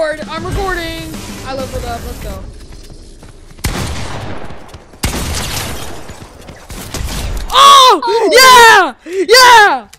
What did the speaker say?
record. I'm recording. I leveled up. Let's go. Oh! Yeah! Yeah!